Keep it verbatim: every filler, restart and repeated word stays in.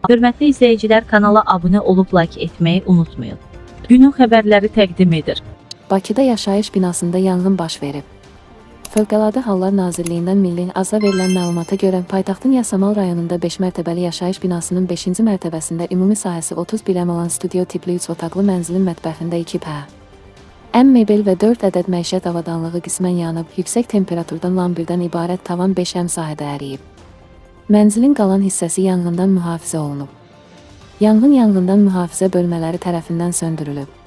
Hörmətli izləyicilər, kanala abunə olub like etməyi unutmayın. Günün xəbərləri təqdim edir. Bakıda yaşayış binasında yanğın baş verib. Fövqəladə Hallar Nazirliyindən Milli Azza verilən məlumata görə paytaxtın Yasamal rayonunda beş mərtəbəli yaşayış binasının beşinci mərtəbəsində ümumi sahəsi otuz bir əm olan studio tipli üç otaqlı mənzilin mətbəxində iki pə. M mebel və dörd ədəd məişət avadanlığı qismən yanıb, yüksək temperaturdan lambirdən ibarət tavan beş əm sahədə əriyib. Mənzilin qalan hissəsi yanğından mühafizə olunub. Yanğın yanğından mühafizə bölmələri tərəfindən söndürülüb.